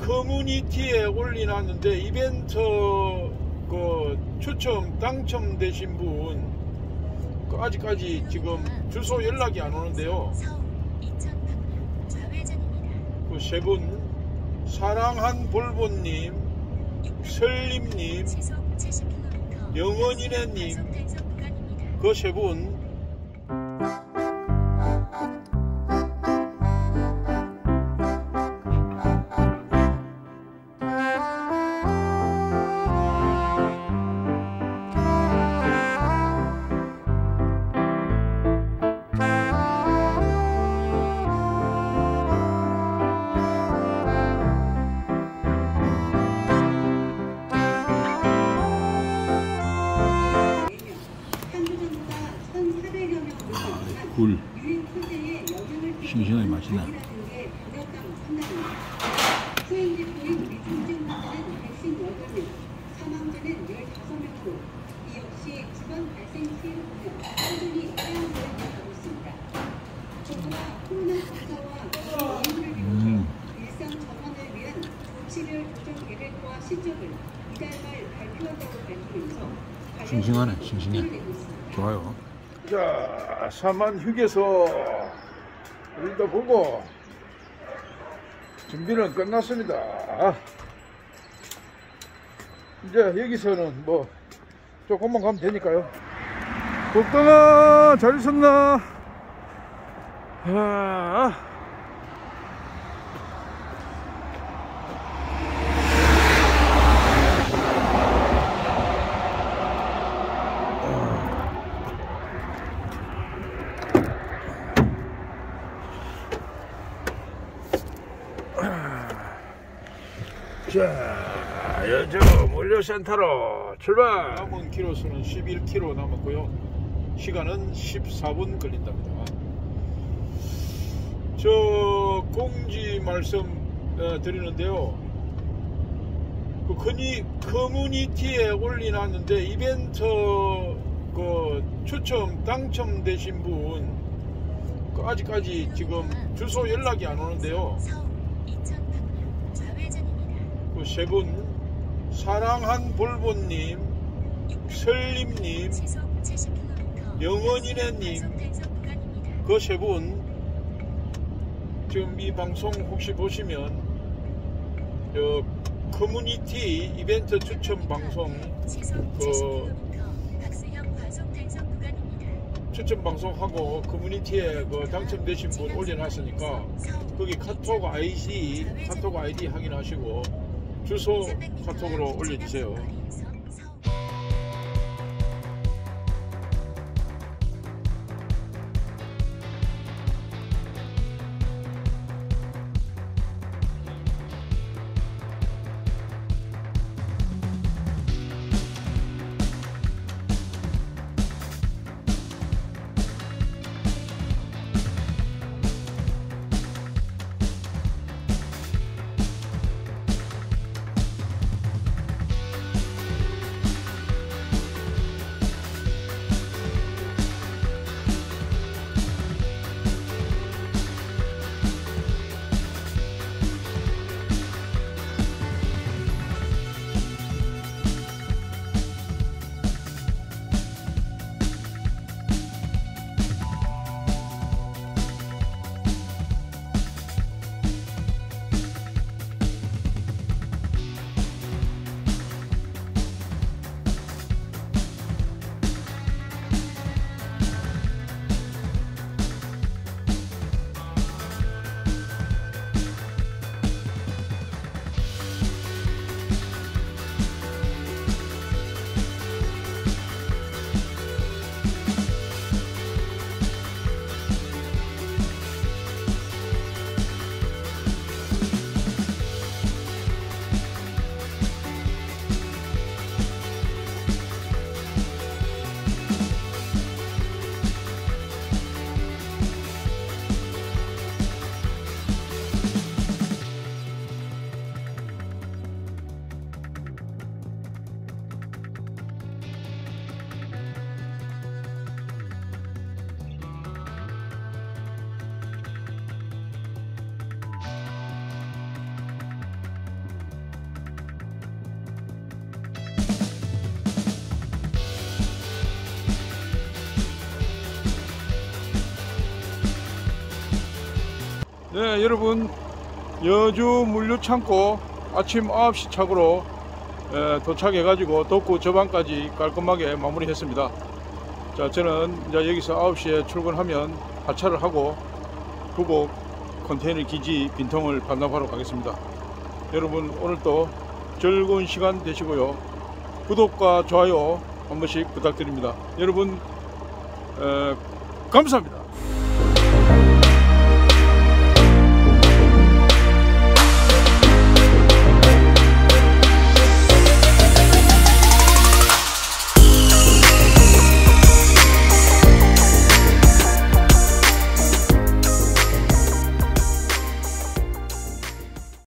커뮤니티에 올려놨는데 이벤트 그 추첨 당첨되신 분 그 아직까지 지금 주소 연락이 안 오는데요. 그 세 분, 사랑한 볼보님, 설림님, 영원이네님, 그 세 분. 굴 싱싱하게 맛있네. 일상 전환을 위한 조치별 조정 계획과 실적을 이달 말 발표한다고 밝히면서 싱싱하네. 싱싱해. 좋아요. 자, 사만 휴게소 일도 보고 준비는 끝났습니다. 이제 여기서는 뭐 조금만 가면 되니까요. 복동아 잘 있었나? 자, 여주 물류센터로 출발! 남은 키로수는 11km 남았고요. 시간은 14분 걸린답니다. 저 공지 말씀 드리는데요. 그 커뮤니티에 올려놨는데 이벤트 그 추첨 당첨되신 분 그 아직까지 지금 주소 연락이 안 오는데요. 그 세 분, 사랑한 볼보님, 설림님, 영원이네님, 그 세 분 지금 이 방송 혹시 보시면 저 커뮤니티 이벤트 추첨 방송 그 추첨 방송하고 커뮤니티에 그 당첨되신 분 올려놨으니까 거기 카톡 아이디 확인하시고 주소 카톡으로 올려주세요. 네, 여러분, 여주 물류창고 아침 9시 착으로 도착해가지고 덕구 저방까지 깔끔하게 마무리했습니다. 자, 저는 이제 여기서 9시에 출근하면 하차를 하고 부곡 컨테이너 기지 빈통을 반납하러 가겠습니다. 여러분, 오늘도 즐거운 시간 되시고요. 구독과 좋아요 한 번씩 부탁드립니다. 여러분, 감사합니다.